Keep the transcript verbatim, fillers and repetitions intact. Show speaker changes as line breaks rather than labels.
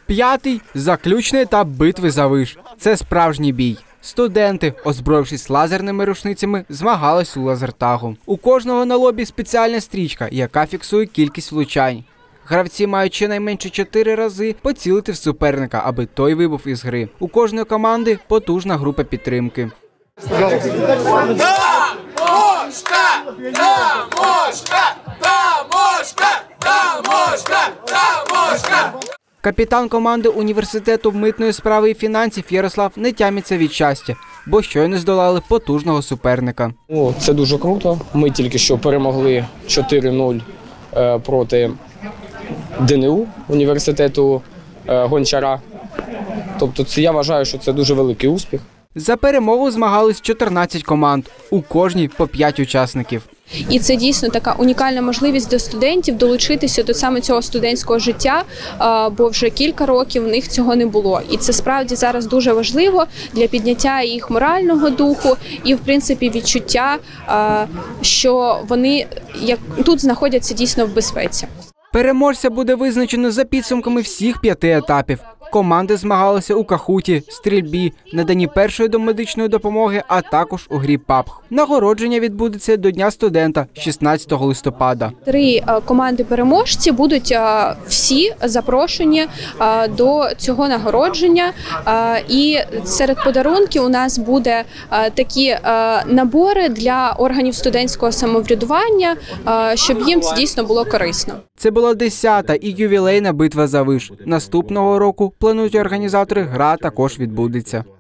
П'ятий – заключний етап битви за виш. Це справжній бій. Студенти, озброївшись лазерними рушницями, змагались у лазертагу. У кожного на лобі спеціальна стрічка, яка фіксує кількість влучань. Гравці мають щонайменше чотири рази поцілити в суперника, аби той вибув із гри. У кожної команди потужна група підтримки. Капітан команди університету митної справи і фінансів Ярослав не тямиться від щастя, бо щойно здолали потужного суперника.
О, це дуже круто. Ми тільки що перемогли чотири нуль проти Д Н У університету Гончара. Тобто це, я вважаю, що це дуже великий успіх.
За перемогу змагались чотирнадцять команд, у кожній по п'ять учасників.
І це дійсно така унікальна можливість для студентів долучитися до саме цього студентського життя, бо вже кілька років в них цього не було. І це справді зараз дуже важливо для підняття їх морального духу і, в принципі, відчуття, що вони як тут знаходяться дійсно в безпеці.
Переможця буде визначено за підсумками всіх п'яти етапів. Команди змагалися у кахуті, стрільбі, наданні першої домедичної допомоги, а також у грі пабг. Нагородження відбудеться до Дня студента шістнадцятого листопада.
Три команди-переможці будуть всі запрошені до цього нагородження. І серед подарунків у нас буде такі набори для органів студентського самоврядування, щоб їм це дійсно було корисно.
Це була десята і ювілейна битва за виш. Наступного року, планують організатори, гра також відбудеться.